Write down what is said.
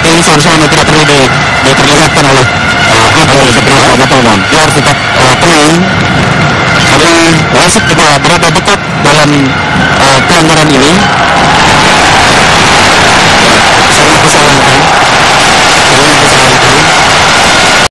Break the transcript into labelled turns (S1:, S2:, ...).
S1: ini seharusnya tidak perlu diperlihatkan oleh Agung Supriyanto, betul bang. Dia harus tetap tenang karena wasit juga berada dekat dalam pelanggaran ini.